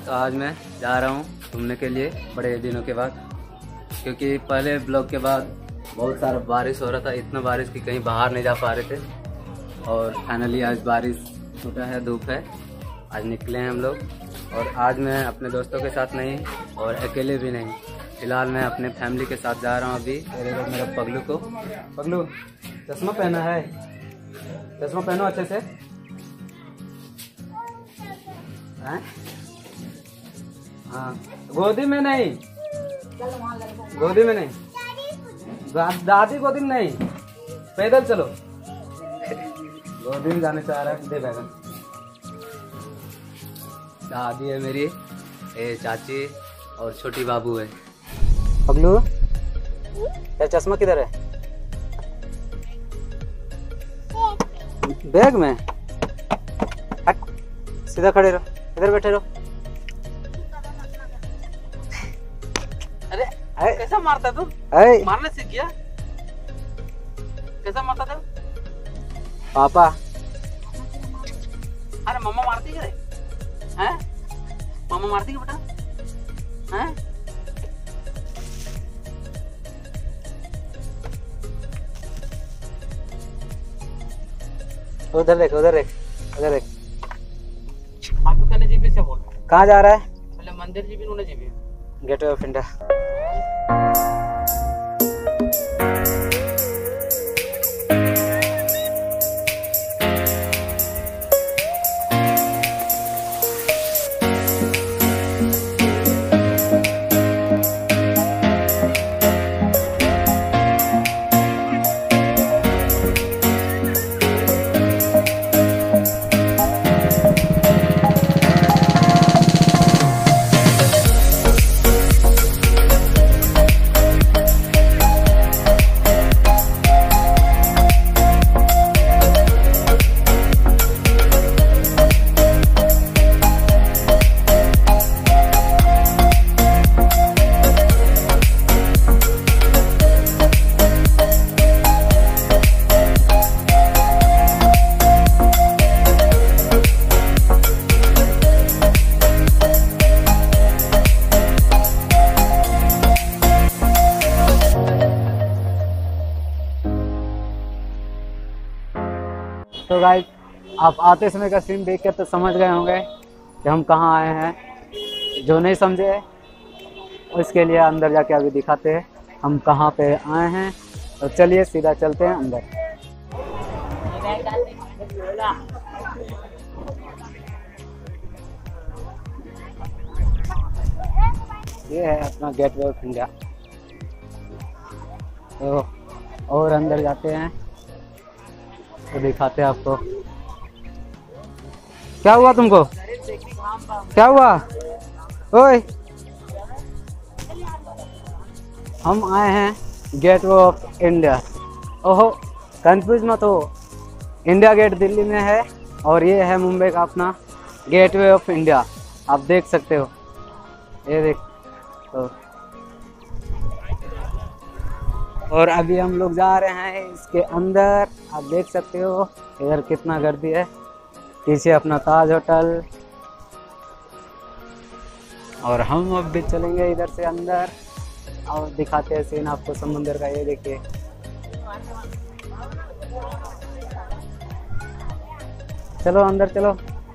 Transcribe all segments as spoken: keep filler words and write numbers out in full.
तो आज मैं जा रहा हूँ घूमने के लिए बड़े दिनों के बाद, क्योंकि पहले ब्लॉग के बाद बहुत सारा बारिश हो रहा था, इतना बारिश कि कहीं बाहर नहीं जा पा रहे थे। और फाइनली आज बारिश छूटा है, धूप है, आज निकले हैं हम लोग। और आज मैं अपने दोस्तों के साथ नहीं और अकेले भी नहीं, फिलहाल मैं अपने फैमिली के साथ जा रहा हूँ। अभी मेरे मेरा पगलू को, पगलू चश्मा पहना है, चश्मा पहनो अच्छे से। हैं? हाँ, गोदी में नहीं, गोदी में नहीं, दादी गोदी में नहीं, पैदल चलो। गोदी में जाने चाह रहा है, दे बैगन। दादी है मेरी, ए चाची और छोटी बाबू है। पगलू तेरा चश्मा किधर है? बैग में। हट, सीधा खड़े रहो, इधर बैठे रहो। अरे अरे कैसा मारता तू? अरे मारने सीख गया? कैसा मारता तू? पापा। अरे मम्मा मारती है, हैं? मम्मा मारती है बेटा, हैं? उधर देख, उधर देख, उधर देख। आपको कहने जीबी से बोल। कहाँ जा रहा है? पहले मंदिर जीबी उन्हें जीबी। Gateway of India. तो गाइस, आप आते समय का सीन देख के तो समझ गए होंगे कि हम कहाँ आए हैं। जो नहीं समझे उसके लिए अंदर जाके अभी दिखाते हैं हम कहाँ पे आए हैं। तो चलिए सीधा चलते हैं अंदर। ये है अपना गेटवे ऑफ इंडिया। तो और अंदर जाते हैं तो दिखाते हैं आपको। क्या हुआ तुमको? क्या हुआ? ओए, हम आए हैं गेटवे ऑफ इंडिया। ओहो, कंफ्यूज मत हो, इंडिया गेट दिल्ली में है और ये है मुंबई का अपना गेटवे ऑफ इंडिया। आप देख सकते हो, ये देख। तो और अभी हम लोग जा रहे हैं इसके अंदर। आप देख सकते हो इधर कितना गर्दी है। पीछे अपना ताज होटल। और हम अब भी चलेंगे इधर से अंदर और दिखाते हैं सीन आपको समुंदर का। ये देखिए, चलो अंदर चलो।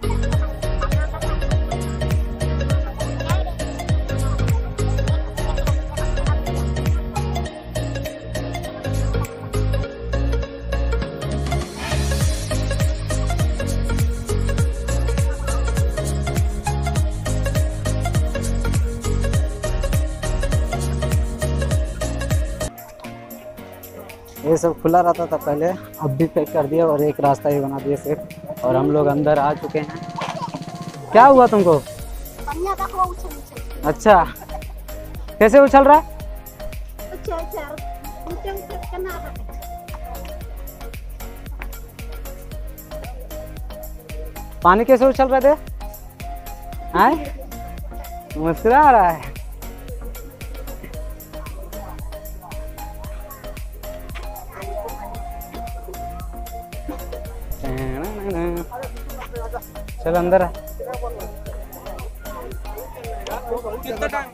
ये सब खुला रहता था पहले, अब भी पैक कर दिया और एक रास्ता ही बना दिया सिर्फ। और हम लोग अंदर आ चुके हैं। क्या हुआ तुमको? अच्छा, कैसे उछल रहा है? पानी कैसे उछल रहे थे? मुस्कुरा रहा है। चल अंदर। कितना टाइम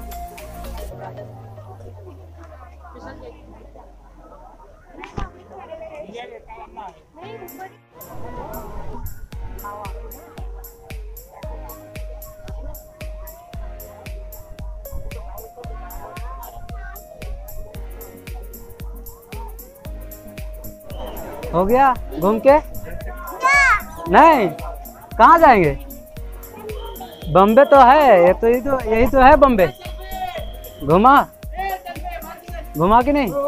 हो गया घूम के? नहीं, कहाँ जाएंगे? बम्बे तो है, ये तो यही तो यही तो है बम्बे। घुमा घुमा कि नहीं?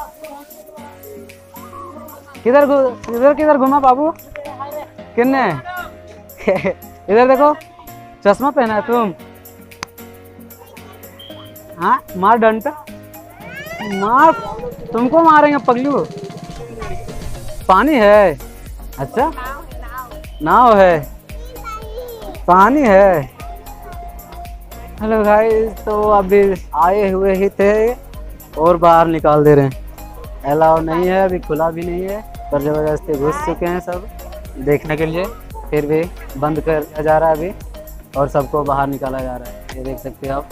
किधर किधर किधर घुमा बाबू? किन्ने? इधर देखो, चश्मा पहना है तुम? हाँ, मार डंडा मार, तुमको मारेंगे पगलू। पानी है? अच्छा, नाव है, पानी है। हेलो गाइस, तो अभी आए हुए ही थे और बाहर निकाल दे रहे हैं। अलाउ नहीं है, अभी खुला भी नहीं है, पर ज़बरदस्ती घुस चुके हैं सब देखने के लिए। फिर भी बंद कर दिया जा रहा है अभी और सबको बाहर निकाला जा रहा है। ये देख सकते हैं आप।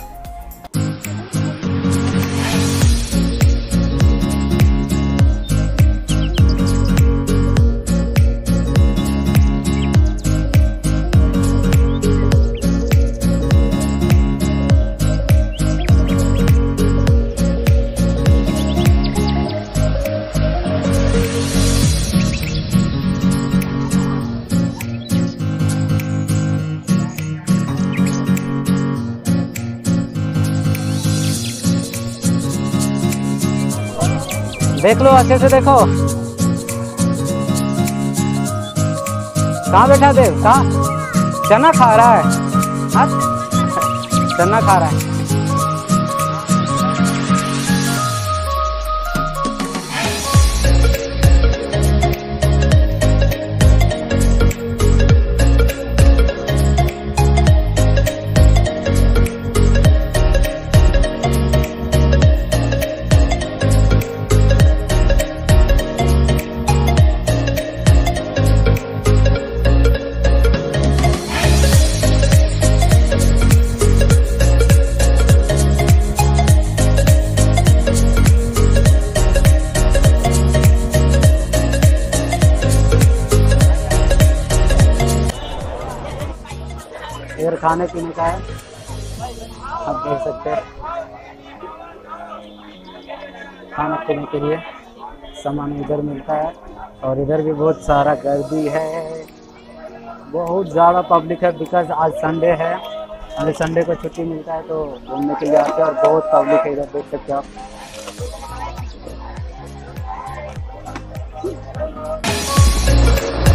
देख लो, अच्छे से देखो। कहाँ बैठा देव? कहाँ? चना खा रहा है? हाँ, चना खा रहा है। इधर खाने पीने का है, आप देख सकते हैं। खाने पीने के लिए सामान इधर मिलता है और इधर भी बहुत सारा गर्दी है, बहुत ज़्यादा पब्लिक है। बिकॉज आज संडे है, अभी संडे को छुट्टी मिलता है तो घूमने के लिए आते हैं और बहुत पब्लिक है इधर, देख सकते हैं आप।